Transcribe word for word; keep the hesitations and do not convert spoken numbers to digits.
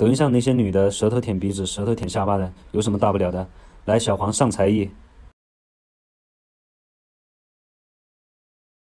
抖音上那些女的舌头舔鼻子、舌头舔下巴的，有什么大不了的？来，小黄上才艺。